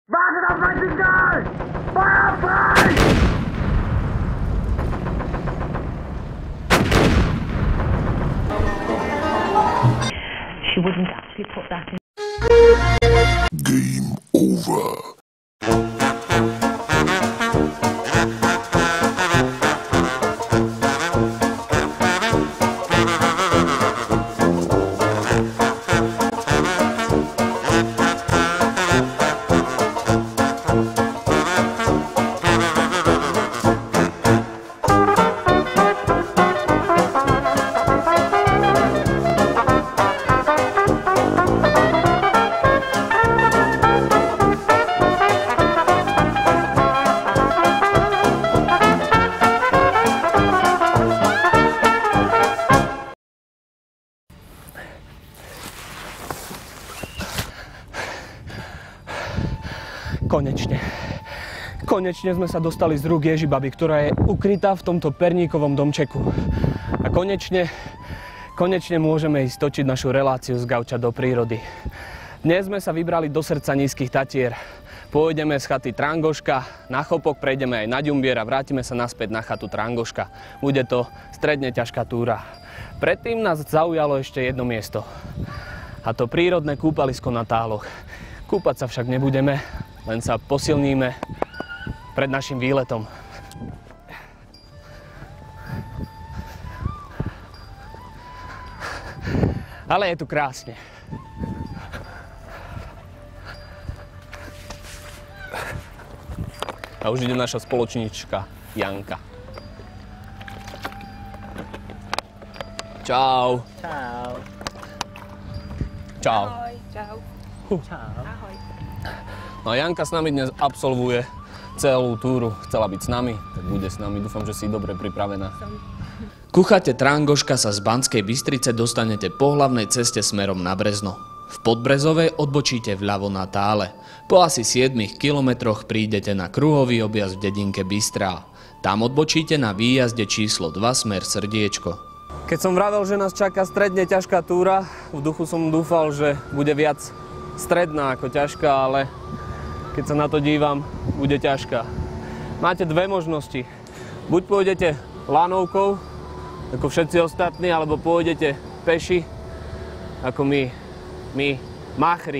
She wouldn't actually put that in. Game over. Konečne sme sa dostali z rúk Ježibaby, ktorá je ukrytá v tomto perníkovom domčeku. A konečne môžeme ísť točiť našu reláciu z gauča do prírody. Dnes sme sa vybrali do srdca Nízkych Tatier. Pôjdeme z chaty Trangoška, na Chopok prejdeme aj na Ďumbier a vrátime sa naspäť na chatu Trangoška. Bude to stredne ťažká túra. Predtým nás zaujalo ešte jedno miesto. A to prírodné kúpalisko na Táloch. Kúpať sa však nebudeme, len sa posilníme pred našim výletom. Ale je tu krásne. A už ide naša spoločníčka Janka. Čau. Čau. Čau. Ahoj, čau. Čau. Ahoj. No a Janka s nami dnes absolvuje celú túru. Chcela byť s nami, tak bude s nami. Dúfam, že si dobre pripravená. Ku chate Trangoška sa z Banskej Bystrice dostanete po hlavnej ceste smerom na Brezno. V Podbrezovej odbočíte vľavo na Tále. Po asi 7 kilometroch prídete na kruhový objazd v dedinke Bystrá. Tam odbočíte na výjazde číslo 2 smer Srdiečko. Keď som vravel, že nás čaká stredne ťažká túra, v duchu som dúfal, že bude viac stredná ako ťažká, ale keď sa na to dívam, bude ťažká. Máte dve možnosti. Buď pôjdete lanovkou, ako všetci ostatní, alebo pôjdete peši, ako my machri.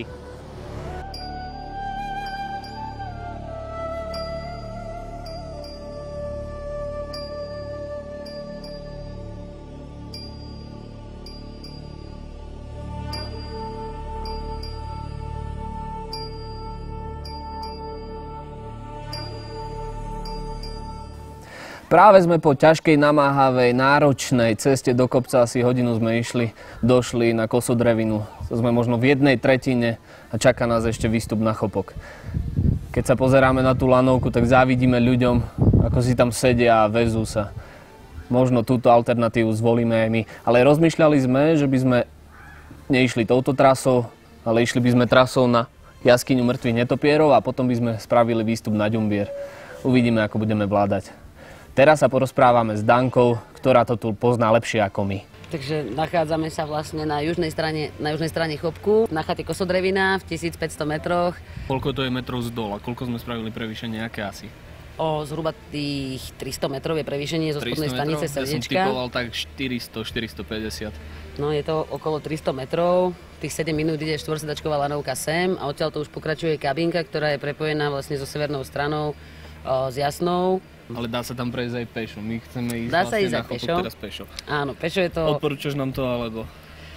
Práve sme po ťažkej, namáhavej, náročnej ceste do kopca, asi hodinu sme došli na Kosodrevinu. Sme možno v 1/3 a čaká nás ešte výstup na Chopok. Keď sa pozeráme na tú lanovku, tak závidíme ľuďom, ako si tam sedia a vezú sa. Možno túto alternatívu zvolíme aj my, ale rozmýšľali sme, že by sme neišli touto trasou, ale išli by sme trasou na jaskyňu mŕtvych netopierov a potom by sme spravili výstup na Ďumbier. Uvidíme, ako budeme vládať. Teraz sa porozprávame s Dankou, ktorá to tu pozná lepšie ako my. Takže nachádzame sa vlastne na južnej strane Chopku, na chate Kosodrevina v 1500 metroch. Koľko to je metrov z dola? Koľko sme spravili prevýšenie? Aké asi? Zhruba tých 300 metrov je prevýšenie zo spodnej stanice Srdiečka. Ja som typoval tak 400-450. No je to okolo 300 metrov. Tých 7 minút ide štvorsedačková lanovka sem a odtiaľ to už pokračuje kabinka, ktorá je prepojená vlastne so severnou stranou s Jasnou. Ale dá sa tam prejsť aj pešo. My chceme ísť dá sa vlastne ísť na aj Chopok teraz pešo. Áno, pešo je to... Odporúčaš nám to, alebo?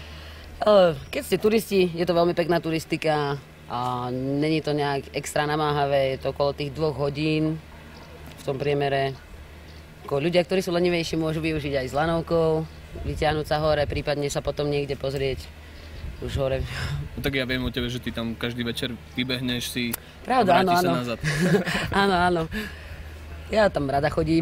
Keď ste turisti, je to veľmi pekná turistika a není to nejak extra namáhavé, je to okolo tých 2 hodín v tom priemere. Ľudia, ktorí sú lenivejší, môžu využiť aj s lanovkou, vyťahnuť sa hore, prípadne sa potom niekde pozrieť už hore. No tak ja viem o tebe, že ty tam každý večer vybehneš si Pravda, a vrátiš sa nazad. Áno, áno. Ja tam rada chodím.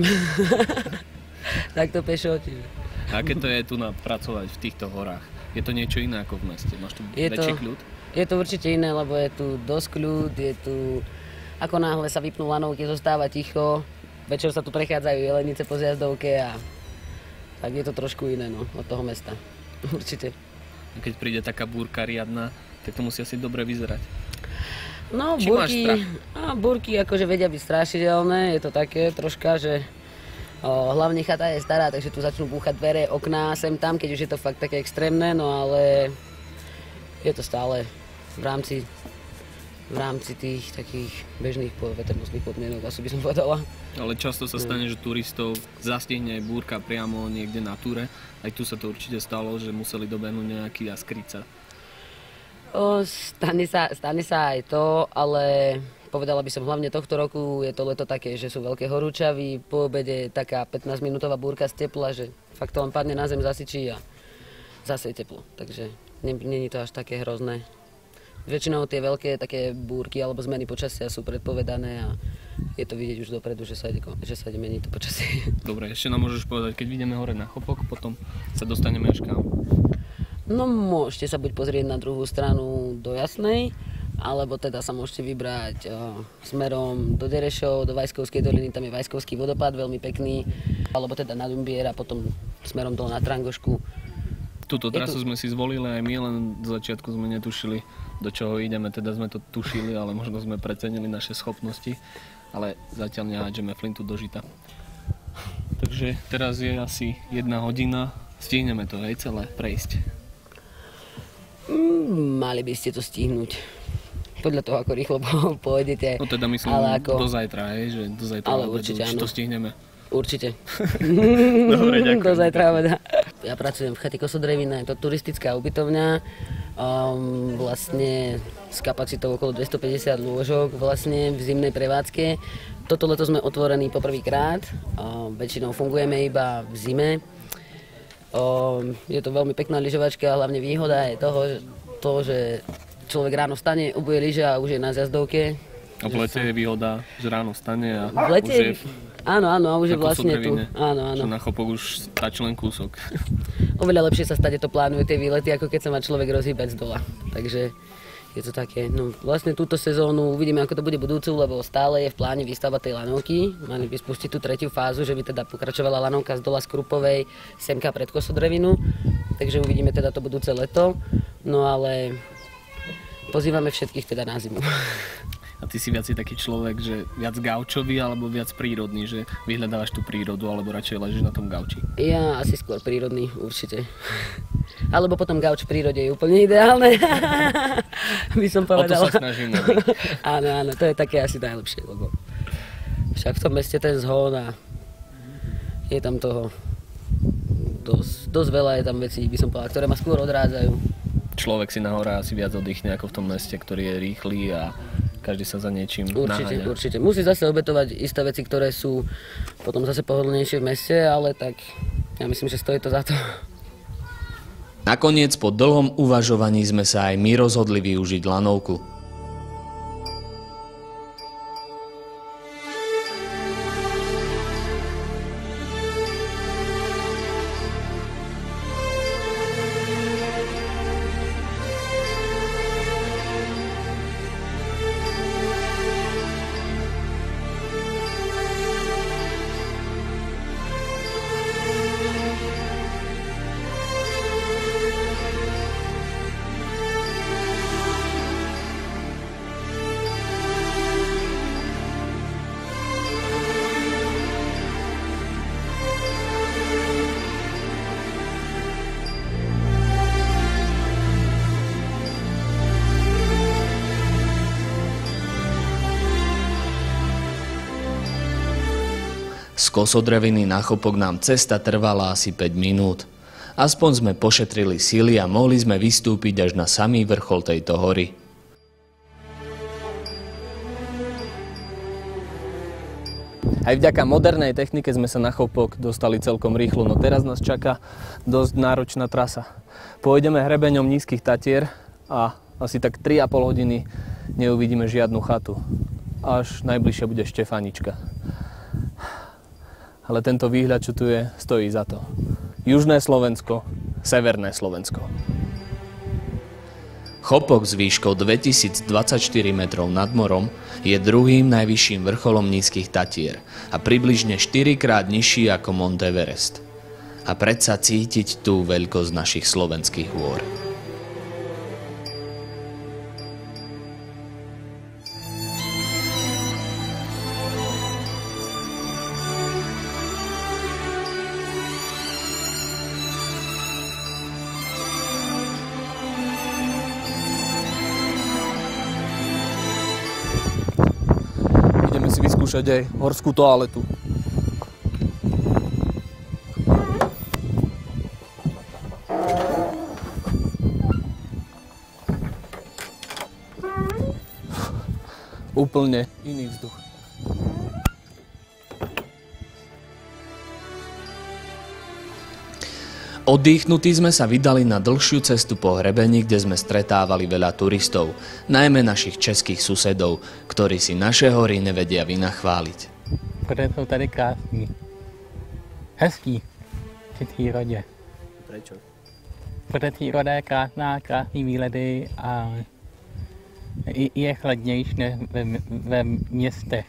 Takto pešo. A aké to je tu pracovať v týchto horách? Je to niečo iné ako v meste? Máš tu väčší kľud? Je to určite iné, lebo je tu dosť kľud, je tu... Ako náhle sa vypnú lanovky, zostáva ticho. Večer sa tu prechádzajú jelenice po zjazdovke a... Tak je to trošku iné, no, od toho mesta. Určite. A keď príde taká búrka riadna, tak to musí asi dobre vyzerať. No, Či máš strach? búrky akože vedia byť strašidelné, je to také troška, že hlavne chata je stará, takže tu začnú búchať dvere, okná, sem tam, keď už je to fakt také extrémne, no ale je to stále v rámci tých takých bežných vetrnostných podmienok, asi by som povedala. Ale často sa stane, že turistov zastihne búrka priamo niekde na túre. Aj tu sa to určite stalo, že museli dobehnúť nejaký a skryť sa. Stane sa aj to, ale povedala by som hlavne tohto roku je to leto také, že sú veľké horúčavy, po obede taká 15-minútová búrka z tepla, že fakt to len padne na zem, zasyčí a zase je teplo, takže není to až také hrozné. Väčšinou tie veľké také búrky alebo zmeny počasia sú predpovedané a je to vidieť už dopredu, že sa ide meniť to počasie. Dobre, ešte nám môžeš povedať, keď ideme hore na Chopok, potom sa dostaneme až kam? No môžete sa buď pozrieť na druhú stranu do Jasnej, alebo teda sa môžete vybrať smerom do Derešov, do Vajskovskej doliny, tam je Vajskovský vodopád, veľmi pekný, alebo teda na Dumbier a potom smerom dole na Trangošku. Túto trasu sme si zvolili aj my, len do začiatku sme netušili, do čoho ideme, teda sme to tušili, ale možno sme precenili naše schopnosti, ale zatiaľ nehádžeme flintu do žita. Takže teraz je asi 1 hodina, stihneme to aj celé prejsť. Mali by ste to stihnúť. Podľa toho, ako rýchlo pôjdete. No teda myslím do zajtra, hej, že do zajtra ale určite áno. To stihneme. Určite. Dobre, ďakujem. Do zajtra obeda. Ja pracujem v chate Kosodrevina, je to turistická ubytovňa, vlastne s kapacitou okolo 250 lôžok vlastne v zimnej prevádzke. Toto leto sme otvorení poprvýkrát, väčšinou fungujeme iba v zime. Je to veľmi pekná lyžovačka, hlavne výhoda je toho, že človek ráno vstane, obuje lyže a už je na zjazdovke. A v lete je výhoda, že ráno vstane a v lete, už je áno, a už je vlastne tu. Áno. Že na Chopok už stačí len kúsok. Oveľa lepšie sa stade to plánuje tie výlety, ako keď sa má človek rozhýbať z dola. Takže je to také, no vlastne túto sezónu uvidíme, ako to bude budúcu, lebo stále je v pláne výstava tej lanovky. Mali by spustiť tú 3. fázu, že by teda pokračovala lanovka z dola z Krupovej semka pred Kosodrevinu. Takže uvidíme teda to budúce leto. No ale pozývame všetkých teda na zimu. A ty si viac taký človek, že viac gaučový alebo viac prírodný, že vyhľadávaš tú prírodu alebo radšej ležíš na tom gauči? Ja asi skôr prírodný, určite. Alebo potom gauč v prírode je úplne ideálne, by som povedala. O to sa snažíme. Áno, to je také asi najlepšie, lebo však v tom meste ten zhon a je tam toho dosť veľa je tam vecí, by som povedala, ktoré ma skôr odrádzajú. Človek si na hore asi viac oddychne ako v tom meste, ktorý je rýchly a každý sa za niečím naháňa. Určite. Musí zase obetovať isté veci, ktoré sú potom zase pohodlnejšie v meste, ale tak ja myslím, že stojí to za to. Nakoniec po dlhom uvažovaní sme sa aj my rozhodli využiť lanovku. Z Kosodreviny na Chopok nám cesta trvala asi 5 minút. Aspoň sme pošetrili síly a mohli sme vystúpiť až na samý vrchol tejto hory. Aj vďaka modernej technike sme sa na Chopok dostali celkom rýchlo, no teraz nás čaká dosť náročná trasa. Pôjdeme hrebeňom Nízkych Tatier a asi tak 3,5 hodiny neuvidíme žiadnu chatu. Až najbližšia bude Štefanička. Ale tento výhľad, čo tu je, stojí za to. Južné Slovensko, severné Slovensko. Chopok s výškou 2024 metrov nad morom je druhým najvyšším vrcholom Nízkych Tatier a približne 4-krát nižší ako Mont Everest. A predsa cítiť tú veľkosť našich slovenských hôr. všade horskú toaletu. Úplne iný vzduch. Oddychnutí sme sa vydali na dlhšiu cestu po hrebení, kde sme stretávali veľa turistov, najmä našich českých susedov, ktorí si naše hory nevedia vynachváliť. Protože jsou tady krásný. Hezký. Při přírodě. Prečo? Protože příroda je krásná, krásný výlety a je chladnější než ve městech.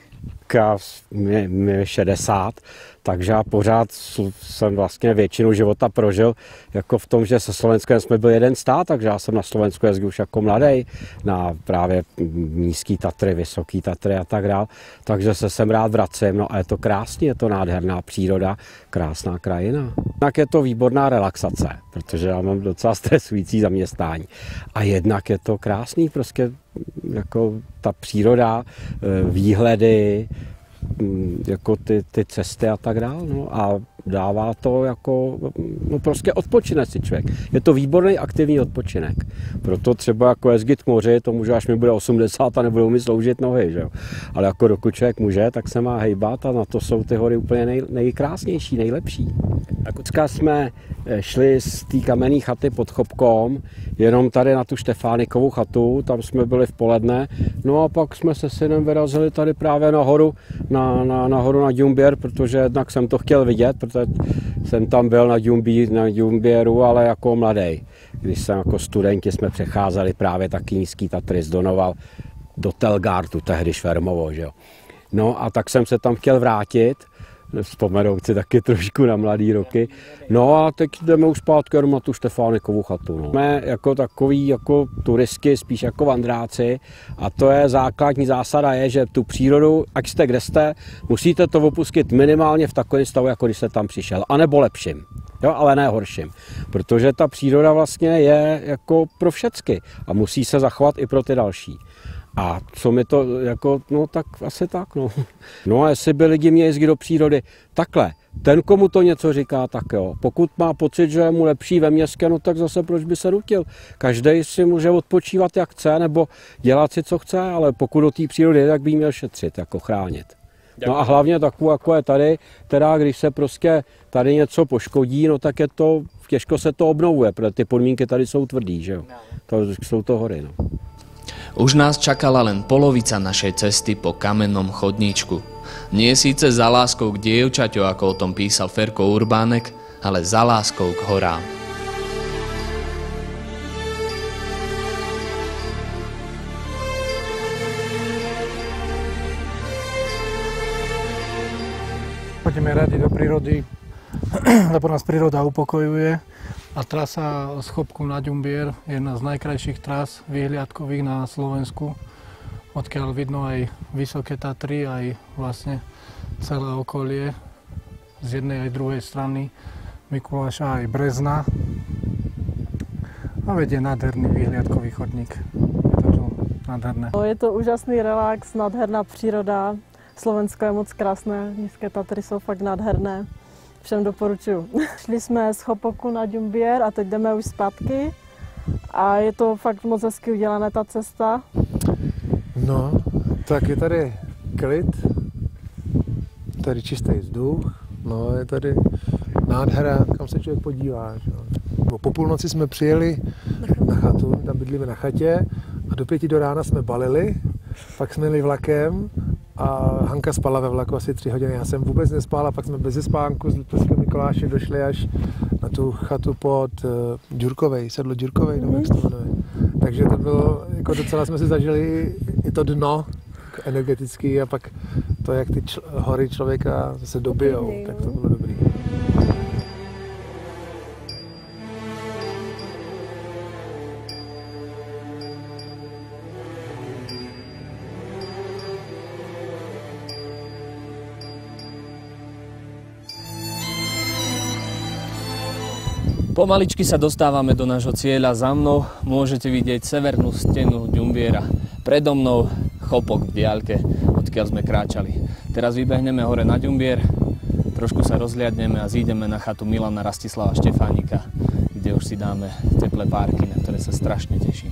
Mě je 60, takže já pořád jsem vlastně většinu života prožil jako v tom, že se Slovenskem jsme byli jeden stát, takže já jsem na Slovensku jezdil už jako mladý, na právě nízký Tatry, vysoký Tatry a tak dále, takže se sem rád vracím, no a je to krásný, je to nádherná příroda, krásná krajina. Jednak je to výborná relaxace, protože já mám docela stresující zaměstnání a jednak je to krásný, prostě jako ta příroda, výhledy, jako ty cesty a tak dále, no a dává to jako, no prostě odpočine si člověk. Je to výborný aktivní odpočinek. Proto třeba jako jezdit k moři, to může, až mi bude 80 a nebudou mi sloužit nohy, že jo. Ale jako dokud člověk může, tak se má hejbat a na to jsou ty hory úplně nejkrásnější, nejlepší. Dneska jsme šli z té kamenné chaty pod Chopkom, jenom tady na tu Štefánikovu chatu, tam jsme byli v poledne, no a pak jsme se synem vyrazili tady právě nahoru, nahoru na Ďumběr, protože jednak jsem to chtěl vidět, protože jsem tam byl na Ďumběru, ale jako mladý. Když jsem jako studenti jsme přecházeli právě taky nízký Tatry z Donoval do Telgartu, tehdy Švermovo, že jo. No a tak jsem se tam chtěl vrátit, vzpomenout si taky trošku na mladý roky. No a teď jdeme už zpátky na tu Štefánikovu chatu. No. Jsme jako takový jako turistky, spíš jako vandráci a to je základní zásada je, že tu přírodu, ať jste kde jste, musíte to opustit minimálně v takovém stavu, jako když jste tam přišel, anebo lepším. Jo, ale ne horším, protože ta příroda vlastně je jako pro všecky a musí se zachovat i pro ty další. A co mi to jako, no tak asi tak, no. No a jestli by lidi měli jezdit do přírody, takhle, ten, komu to něco říká, tak jo. Pokud má pocit, že je mu lepší ve městě, no tak zase proč by se nutil. Každý si může odpočívat, jak chce, nebo dělat si, co chce, ale pokud do té přírody, tak by měl šetřit, jako chránit. No a hlavně takovou, jako je tady, teda když se prostě tady něco poškodí, no tak je to, těžko se to obnovuje, protože ty podmínky tady jsou tvrdý, že jo. To jsou to hory, no. Už nás čakala len polovica našej cesty po kamennom chodníčku. Nie síce za láskou k dievčaťu, ako o tom písal Ferko Urbánek, ale za láskou k horám. Chodíme radi do prírody, lebo nás príroda upokojuje. A trasa z Chopku na Ďumběr je jedna z najkrajších tras výhliadkových na Slovensku, odkiaľ vidno aj vysoké Tatry, aj vlastne celé okolie z jednej aj druhej strany Mikuláša aj Brezna. A vedie nádherný výhliadkový chodník. Je to nádherné. Je to úžasný relax, nádherná příroda. Slovensko je moc krásné, nízké Tatry jsou fakt nádherné. Všem doporučuju. Šli jsme z Chopoku na Ďumběr a teď jdeme už zpátky. A je to fakt moc hezky udělané ta cesta. No, tak je tady klid, tady čistý vzduch, no je tady nádhera, kam se člověk podívá. Že? Po půlnoci jsme přijeli na chatu, tam bydlíme na chatě a do 5 do rána jsme balili, pak jsme jeli vlakem a Hanka spala ve vlaku asi 3 hodiny. Já jsem vůbec nespal a pak jsme bez spánku z Liptovského Mikuláše došli až na tu chatu pod Ďurkovej, sedlo Ďurkovej, nebo jak se to jmenuje. Takže to bylo, jako docela jsme si zažili i to dno jako energetický a pak to, jak ty hory člověka se dobijou, tak to bylo dobrý. Pomaličky sa dostávame do nášho cieľa. Za mnou môžete vidieť severnú stenu Ďumbiera. Predo mnou Chopok v diaľke, odkiaľ sme kráčali. Teraz vybehneme hore na Ďumbier, trošku sa rozhliadneme a zídeme na chatu Milana Rastislava Štefánika, kde už si dáme teplé párky, na ktoré sa strašne teším.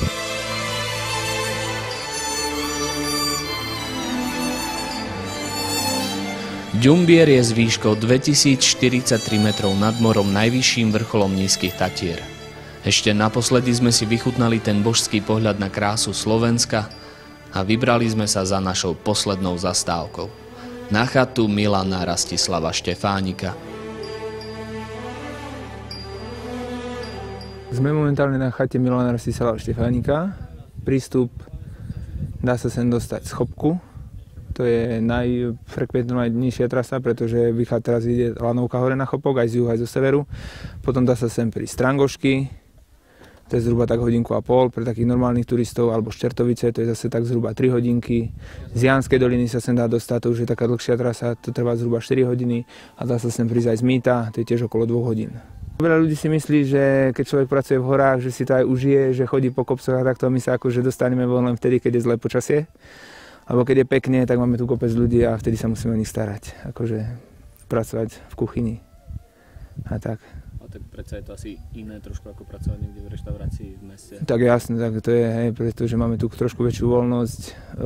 Ďumbier je s výškou 2043 metrov nad morom najvyšším vrcholom Nízkych Tatier. Ešte naposledy sme si vychutnali ten božský pohľad na krásu Slovenska a vybrali sme sa za našou poslednou zastávkou. Na chatu Milana Rastislava Štefánika. Sme momentálne na chate Milana Rastislava Štefánika. Prístup dá sa sem dostať z Chopku. To je najfrekventovanejšia trasa, pretože teraz ide lanovka hore na Chopok, aj z juhu, aj zo severu. Potom dá sa sem prísť Strangošky, to je zhruba tak 1,5 hodiny pre takých normálnych turistov, alebo Ščertovice, to je zase tak zhruba 3 hodinky. Z Janskej doliny sa sem dá dostať, to už je taká dlhšia trasa, to trvá zhruba 4 hodiny. A dá sa sem prísť aj z Mýta, to je tiež okolo 2 hodín. Veľa ľudí si myslí, že keď človek pracuje v horách, že si to aj užije, že chodí po kopcoch a takto, my sa akože dostaneme von len vtedy, keď je zlé počasie. Alebo keď je pekne, tak máme tu kopec ľudí a vtedy sa musíme o nich starať. Akože pracovať v kuchyni a tak. A tak predsa je to asi iné trošku ako pracovať niekde v reštaurácii v meste. Tak jasne, tak to je, hej, pretože máme tu trošku väčšiu voľnosť.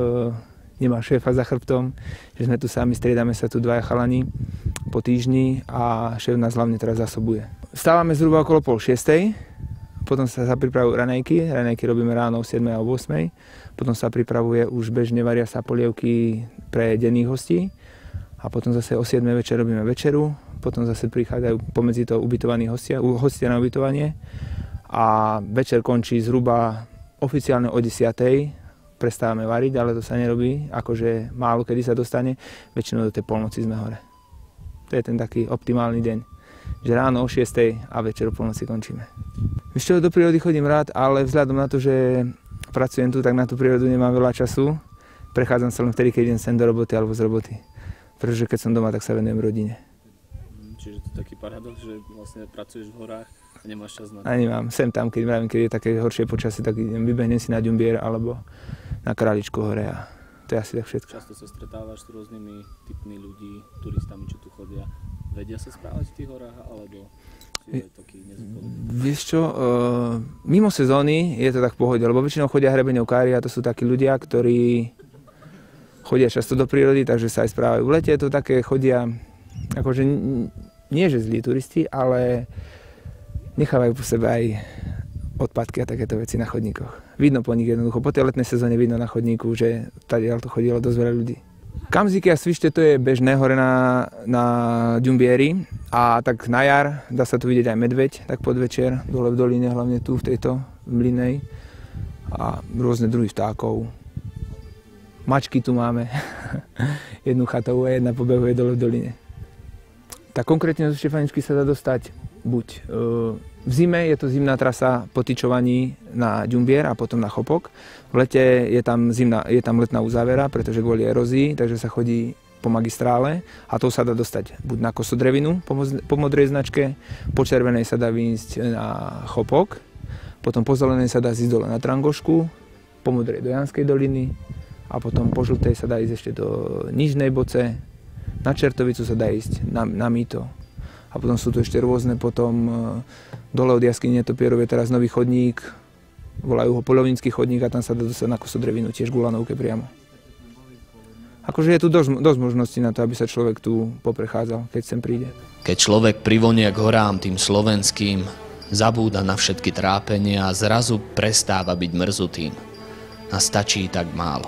Nemá šéfa za chrbtom, že sme tu sami, striedame sa tu dvaja chalani po týždni a šéf nás hlavne teraz zásobuje. Vstávame zhruba okolo 5:30. Potom sa pripravujú raňajky robíme ráno o 7 a o 8. Potom sa pripravuje už bežne, varia sa polievky pre denných hostí. A potom zase o 7 večer robíme večeru. Potom zase prichádzajú pomedzi to ubytovaní hostia na ubytovanie. A večer končí zhruba oficiálne o 10. Prestávame variť, ale to sa nerobí. Akože málo kedy sa dostane. Väčšinou do tej polnoci sme hore. To je ten taký optimálny deň. Že ráno o 6 a večer o polnoci končíme. Víš čo, do prírody chodím rád, ale vzhľadom na to, že pracujem tu, tak na tú prírodu nemám veľa času. Prechádzam sa len vtedy, keď idem sem do roboty alebo z roboty. Pretože keď som doma, tak sa venujem rodine. Čiže to je taký paradox, že vlastne pracuješ v horách a nemáš čas na to? Ani mám. Sem tam, keď je také horšie počasie, tak vybehnem si na Ďumbier alebo na Králičku hore a to je asi tak všetko. Často sa stretávaš s rôznymi typmi ľudí, turistami, čo tu chodia. Vedia sa správať v tých horách, alebo je taký nezodpovedný? Vieš čo, mimo sezóny je to tak v pohode, lebo väčšinou chodia hrebeňovkári a to sú takí ľudia, ktorí chodia často do prírody, takže sa aj správajú. V lete to také chodia, akože nie že zlí turisti, ale nechávajú po sebe aj odpadky a takéto veci na chodníkoch. Vidno po nich jednoducho, po tej letnej sezóne vidno na chodníku, že tady to chodilo dosť veľa ľudí. Kamziky a svište to je bežné hore na Ďumbieri a tak na jar dá sa tu vidieť aj medveď, tak podvečer, dole v doline, hlavne tu v tejto Mlynej a rôzne druhy vtákov. Mačky tu máme, jednu chatovú a jedna pobehuje dole v doline. Tak konkrétne zo Štefáničky sa dá dostať buď v zime, je to zimná trasa po tyčovaní na Ďumbier a potom na Chopok. V lete je tam letná uzávera, pretože kvôli erózii, takže sa chodí po magistrále a to sa dá dostať buď na Kosodrevinu po modrej značke, po červenej sa dá výjsť na Chopok, potom po zelenej sa dá ísť dole na Trangošku, po modrej do Janskej doliny a potom po žltej sa dá ísť ešte do Nižnej Boce, na Čertovicu sa dá ísť na Mýto. A potom sú tu ešte rôzne, potom dole od jaskyne Netopierov je teraz nový chodník, volajú ho Poľovnícky chodník a tam sa dá dostať na Kosodrevinu, tiež k Ulanovke priamo. Akože je tu dosť možností na to, aby sa človek tu poprechádzal, keď sem príde. Keď človek privonie k horám tým slovenským, zabúda na všetky trápenia a zrazu prestáva byť mrzutým. A stačí tak málo.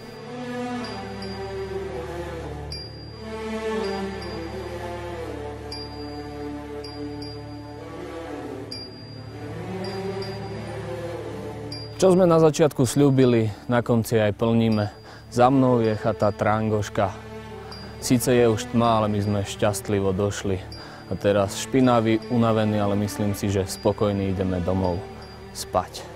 Čo sme na začiatku sľúbili, na konci aj plníme. Za mnou je chata Trangoška. Síce je už tma, ale my sme šťastlivo došli. A teraz špinaví, unavení, ale myslím si, že spokojní ideme domov spať.